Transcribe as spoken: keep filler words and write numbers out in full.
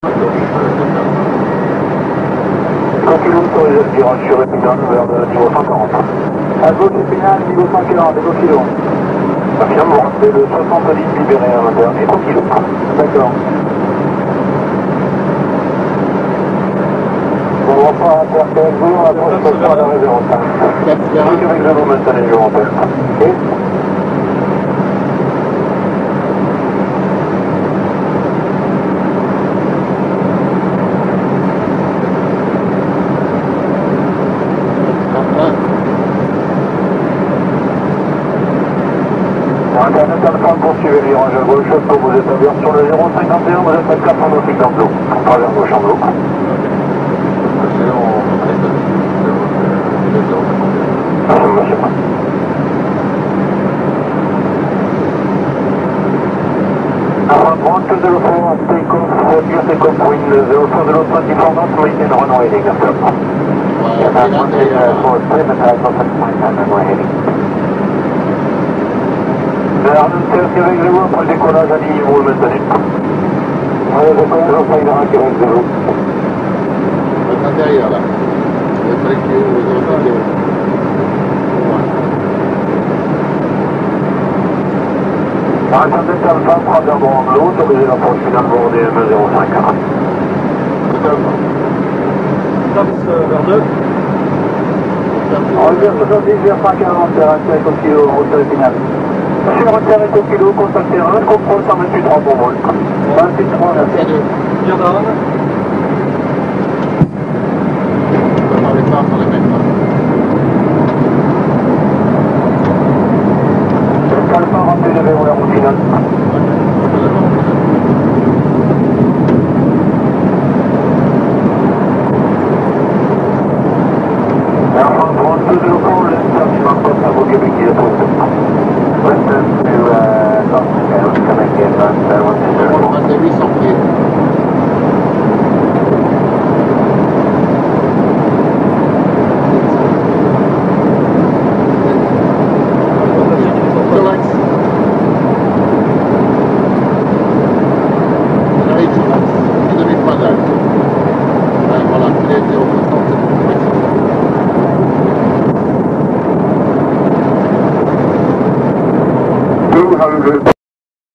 Kilo autorisé le virage sur Épinal vers le niveau cent quarante. Algo Épinal, niveau cent quarante, deux kilo. Affirme, vous rappelez le soixante-dix libéré à l'intérieur et trois kilos. D'accord. On va pas interquer avec vous, on va prendre ce soir à la réserve. Donc avec vous maintenant, je vous rappelle. Ok. Internet Alpha, poursuivez le virage à gauche pour vous établir sur le zéro cinquante et un, vous êtes à quatre cent nautique d'enclos, à travers vos champs d'eau. Monsieur. Avant trente to zero four, take off, your take off wind zero four zero twenty-four knots, maintain runway heading after. Yeah, that's one thing for three meters, not six point nine runway heading. Vers le cercle avec zéro pour le décollage à niveau maintenu. Allez, je peux le faire avec zéro. On va être derrière là. On va être avec lui, on va être avec lui. Internet Alpha, trois heures en l'eau, autorisez l'approche finale bordée M zéro cinq. Totalement. Taps vers deux. On revient soixante-dix vers cent quarante, terrain au kilo, hauteur finale. Sur un terrain au kilo, contact terrain, contrôle cent vingt-huit trois pour vol. vingt-huit trois, merci. Bien down. On va les faire pour les mettre. Alpha, rempli de verrouille en route finale. On va de huit cents pieds.